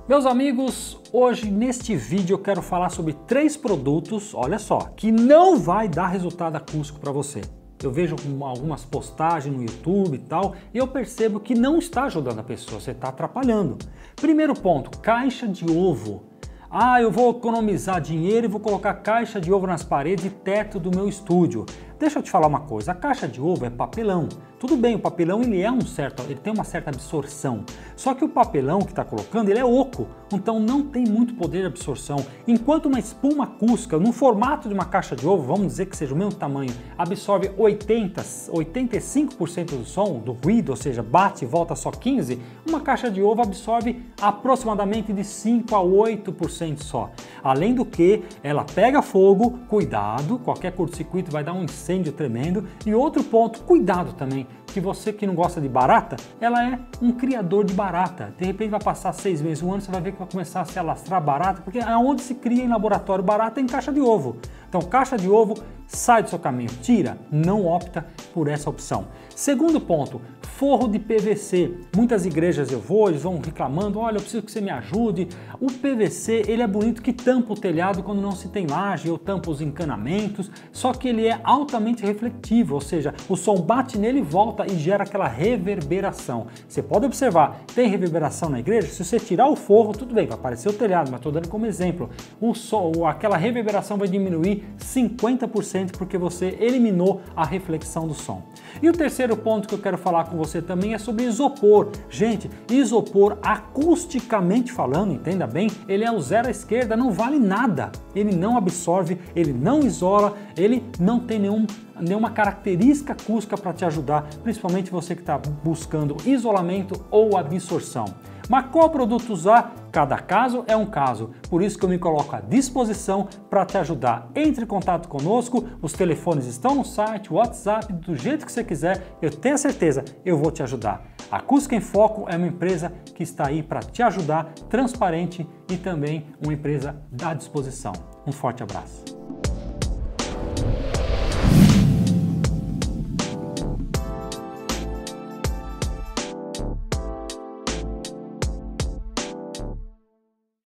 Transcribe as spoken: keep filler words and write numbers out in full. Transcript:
Meus amigos, hoje neste vídeo eu quero falar sobre três produtos, olha só, que não vai dar resultado acústico para você. Eu vejo algumas postagens no YouTube e tal, e eu percebo que não está ajudando a pessoa, você está atrapalhando. Primeiro ponto, caixa de ovo. Ah, eu vou economizar dinheiro e vou colocar caixa de ovo nas paredes e teto do meu estúdio. Deixa eu te falar uma coisa, a caixa de ovo é papelão. Tudo bem, o papelão ele é um certo, ele tem uma certa absorção. Só que o papelão que está colocando, ele é oco, então não tem muito poder de absorção. Enquanto uma espuma acústica, no formato de uma caixa de ovo, vamos dizer que seja o mesmo tamanho, absorve oitenta, oitenta e cinco por cento do som, do ruído, ou seja, bate e volta só quinze por cento, uma caixa de ovo absorve aproximadamente de cinco a oito por cento só. Além do que, ela pega fogo, cuidado, qualquer curto-circuito vai dar um incêndio tremendo. E outro ponto, cuidado também, que você que não gosta de barata, ela é um criador de barata. De repente vai passar seis meses, um ano, você vai ver que vai começar a se alastrar barata, porque é onde se cria em laboratório barata é em caixa de ovo. Então caixa de ovo, sai do seu caminho, tira, não opta por essa opção. Segundo ponto, forro de P V C. Muitas igrejas eu vou, eles vão reclamando, olha, eu preciso que você me ajude. O P V C, ele é bonito que tampa o telhado quando não se tem laje, ou tampa os encanamentos, só que ele é altamente refletivo, ou seja, o som bate nele e volta e gera aquela reverberação. Você pode observar, tem reverberação na igreja? Se você tirar o forro, tudo bem, vai aparecer o telhado, mas estou dando como exemplo. O som, aquela reverberação vai diminuir cinquenta por cento porque você eliminou a reflexão do som. E o terceiro ponto que eu quero falar com você também é sobre isopor. Gente, isopor acusticamente falando, entenda bem, ele é o zero à esquerda, não vale nada. Ele não absorve, ele não isola, ele não tem nenhum, nenhuma característica acústica para te ajudar, principalmente você que está buscando isolamento ou absorção. Mas qual produto usar? Cada caso é um caso, por isso que eu me coloco à disposição para te ajudar. Entre em contato conosco, os telefones estão no site, o WhatsApp, do jeito que você quiser, eu tenho certeza, eu vou te ajudar. A Acústica em Foco é uma empresa que está aí para te ajudar, transparente e também uma empresa à disposição. Um forte abraço.